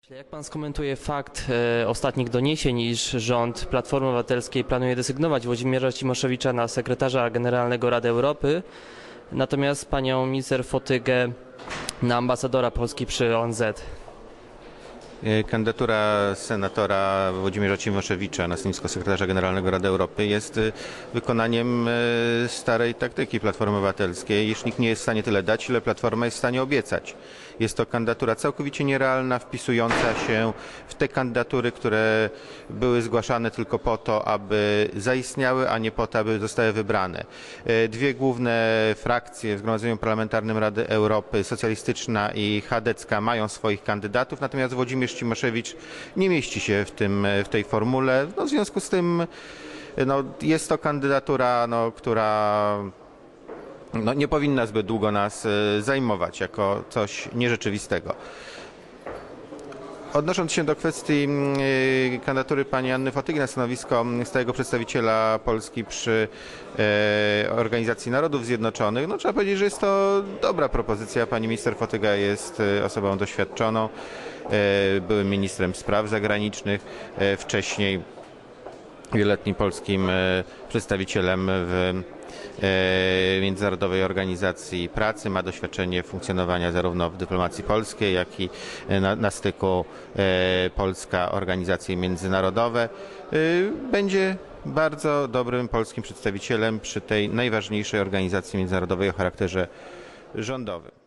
Jak pan skomentuje fakt ostatnich doniesień, iż rząd Platformy Obywatelskiej planuje desygnować Włodzimierza Cimoszewicza na sekretarza generalnego Rady Europy, natomiast panią minister Fotygę na ambasadora Polski przy ONZ? Kandydatura senatora Włodzimierza Cimoszewicza na stanowisko sekretarza generalnego Rady Europy jest wykonaniem starej taktyki Platformy Obywatelskiej, iż nikt nie jest w stanie tyle dać, ile Platforma jest w stanie obiecać. Jest to kandydatura całkowicie nierealna, wpisująca się w te kandydatury, które były zgłaszane tylko po to, aby zaistniały, a nie po to, aby zostały wybrane. Dwie główne frakcje w Zgromadzeniu Parlamentarnym Rady Europy, socjalistyczna i chadecka, mają swoich kandydatów, natomiast Włodzimierz Cimoszewicz nie mieści się w tej formule. W związku z tym jest to kandydatura, która nie powinna zbyt długo nas zajmować jako coś nierzeczywistego. Odnosząc się do kwestii kandydatury pani Anny Fotygi na stanowisko stałego przedstawiciela Polski przy Organizacji Narodów Zjednoczonych, trzeba powiedzieć, że jest to dobra propozycja. Pani minister Fotyga jest osobą doświadczoną, byłym ministrem spraw zagranicznych, wcześniej wieloletnim polskim przedstawicielem w Międzynarodowej Organizacji Pracy, ma doświadczenie funkcjonowania zarówno w dyplomacji polskiej, jak i na styku Polska organizacje międzynarodowe. Będzie bardzo dobrym polskim przedstawicielem przy tej najważniejszej organizacji międzynarodowej o charakterze rządowym.